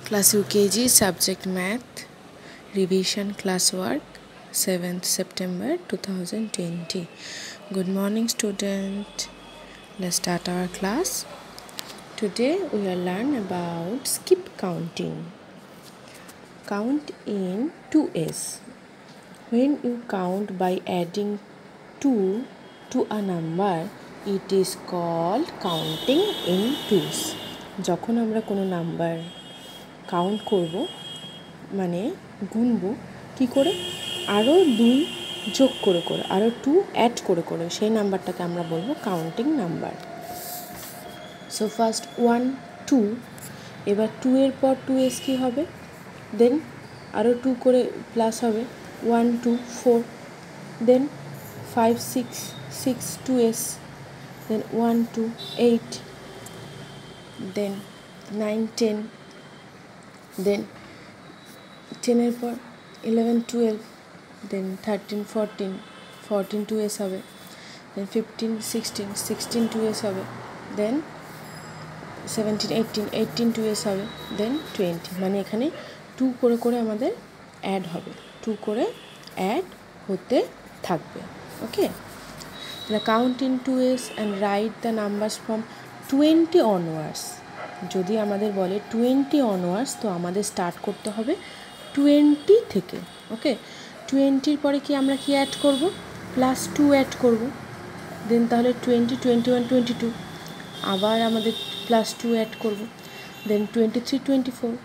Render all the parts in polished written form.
Class UKG Subject Math Revision Classwork 7th September 2020. Good morning student. Let's start our class. Today we will learn about skip counting. Count in 2s. When you count by adding 2 to a number, it is called counting in 2s. যখন আমরা কোনো number count করব মানে গুনব কি করে আরও 2 যোগ করে করে আরও 2 অ্যাড করে করে সেই নাম্বারটাকে আমরা বলবো কাউন্টিং নাম্বার। সো ফার্স্ট 1 2, এবার 2 এর পর 2s কি হবে, দেন আরও 2 করে প্লাস হবে 1 2 4, দেন 5 6 6 2s, দেন 1 2 8, দেন 9 10, দেন 10 এর পর 11 12, দেন 13 14 14 2s হবে, দেন 15 16 16 2s হবে, দেন 17 18 18 2s হবে, দেন 20। মানে এখানে 2 করে করে আমাদের অ্যাড হবে, 2 করে অ্যাড হতে থাকবে। Okay, count in 2s and write the numbers from 20 onwards. যদি আমাদের বলে 20 অনওয়ার্ডস, তো আমাদের স্টার্ট করতে হবে 20 থেকে। ওকে, 20-র পরে কি আমরা কি অ্যাড করব, প্লাস 2 অ্যাড করব, দেন তাহলে 20 21 22, আবার আমাদের প্লাস 2 অ্যাড করব, দেন 23 24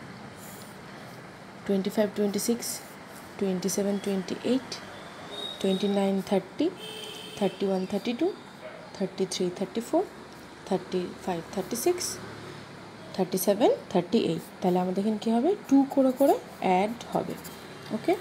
25 26 27 28 29 30 31 32 33 34 35 36 37 38। তাহলে আমাদের এখানে কী হবে, 2 করে করে অ্যাড হবে। ওকে,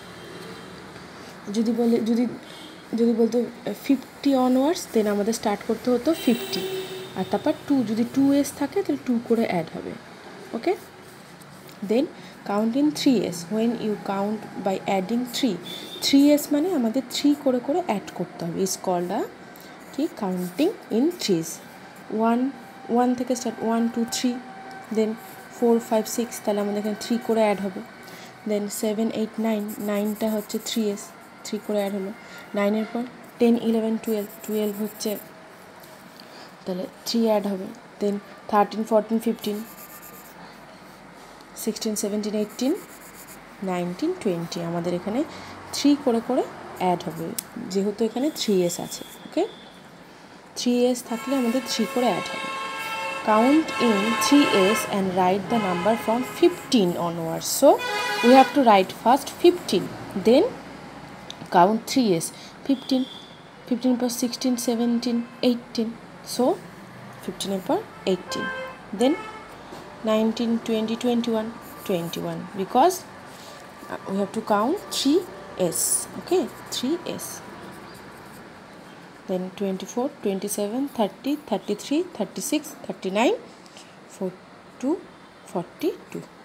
যদি বলতো 50 অনওয়ার্ডস, দেন আমাদের স্টার্ট করতে হতো 50, আর তারপর 2 যদি 2s থাকে তাহলে 2 করে অ্যাড হবে। Okay, then count in 3s। When you count by adding 3s মানে আমাদের 3 করে করে অ্যাড করতে হবে, ইজ কল্ড কি কাউন্টিং ইন 3s। 1 থেকে স্টার্ট 1 2 3, দেন 4 5 6, তাহলে আমাদের এখানে 3 করে অ্যাড হবে, দেন 7 8 9, 9টা হচ্ছে 3s, 3 করে অ্যাড হলো, 9-এর পর 10 11 12, 12 হচ্ছে তাহলে 3 অ্যাড হবে, দেন 13 14 15 16 17 18 19 20, আমাদের এখানে 3 করে করে অ্যাড হবে, যেহেতু এখানে 3s আছে। ওকে, 3s থাকলে আমাদের 3 করে অ্যাড হবে। Count in 3s and write the number from 15 onwards. So we have to write first 15, then count 3s, 15 15 plus 16 17 18, so 15 per 18, then 19 20 21 21, because we have to count 3s. Okay, 3s, then 24 27 30 33 36 39 42 42।